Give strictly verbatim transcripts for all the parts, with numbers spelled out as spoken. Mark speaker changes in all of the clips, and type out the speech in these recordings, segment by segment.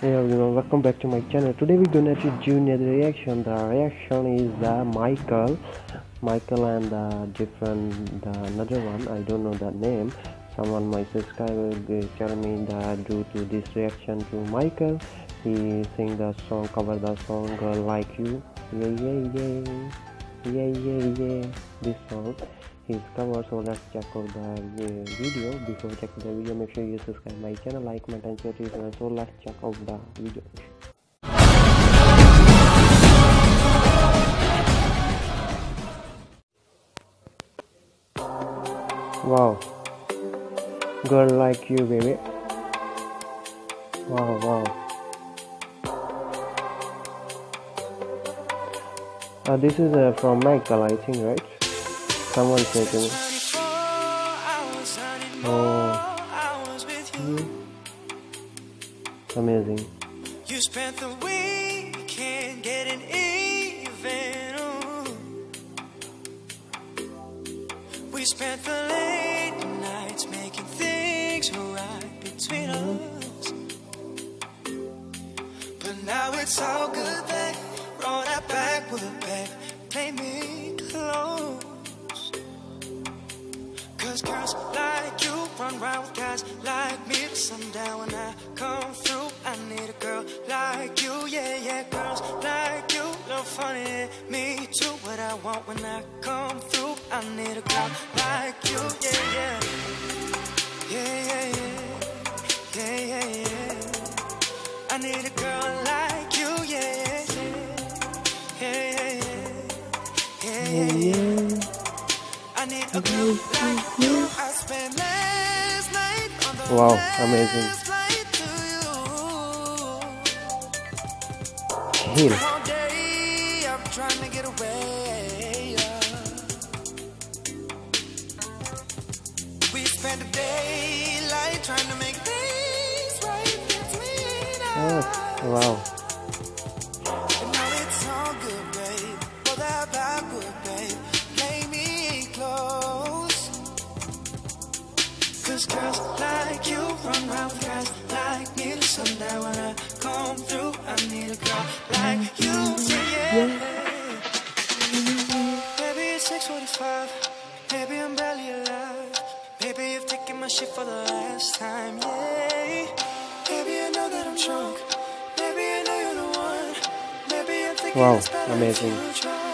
Speaker 1: Hey everyone, welcome back to my channel. Today we're gonna do junior reaction. The reaction is the Michael, Michael and the different the another one. I don't know the name. Someone my subscriber they tell me that due to this reaction to Michael, he sing the song, cover the song Girl Like You. Yeah yeah yeah, yeah yeah yeah. This song his cover, so let's check out the uh, video. Before checking the video, make sure you subscribe my channel, like, comment and share to your friends. So let's check out the video. Wow, Girl Like You, baby. Wow, wow. Uh, this is uh, from Michael, I think, right? Someone said to me. Oh, mm. Amazing.
Speaker 2: You spent the weekend getting even. Ooh. We spent the late nights making things right between us. But now it's all good, babe. Roll that backwood, babe. Play me close. Cause girls like you run round with guys like me till sundown. When I come through, I need a girl like you, yeah, yeah. Girls like you, little funny, me too. What I want when I come through, I need a girl like you, yeah, yeah. Yeah, yeah, yeah, yeah, yeah, yeah. I need a girl like you, yeah, yeah, yeah, yeah, yeah, yeah, yeah. I need a girl like you. I spent last night on the
Speaker 1: Wow, amazing. Chill.
Speaker 2: All day I'm trying to get away. We spent the daylight trying to make things right between us.
Speaker 1: Oh, wow.
Speaker 2: And now it's all good, babe. For that backward, babe. Play me close. Cause girls like you run round with guys like me till sundown. When I come through, I need a girl like you, yeah, yeah. Baby, it's six forty-five. Baby, I'm barely alive. Baby, you've taken my shit for the last time, yeah. Baby, I know that I'm drunk. Baby, I know you're the one. Baby, I'm thinking
Speaker 1: Wow,
Speaker 2: it's better
Speaker 1: amazing.
Speaker 2: if you try.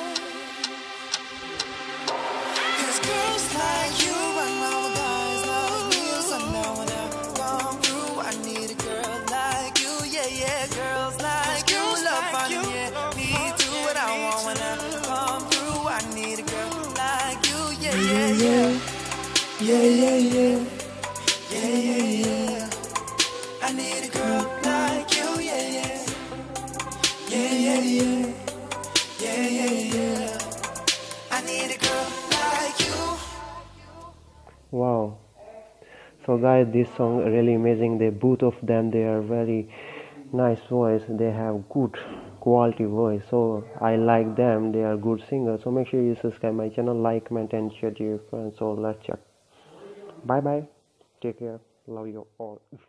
Speaker 2: Cause girls like you run round with guys like me till sundown. When I come through, I need a girl like you, yeah, yeah. Girls like you love fun, yeah. Me do what I want when I come through. I need a girl like you, yeah, yeah, yeah. Yeah, yeah, yeah. Yeah, yeah, yeah. I need a girl like you, yeah, yeah. Yeah, yeah, yeah. Yeah, yeah, yeah. I need a girl like you.
Speaker 1: Wow. So guys, this song really amazing. They both of them they are very nice voice. They have good quality voice. So I like them. They are good singers. So make sure you subscribe my channel, like, comment and share to your friends. So let's check. Bye bye. Take care. Love you all.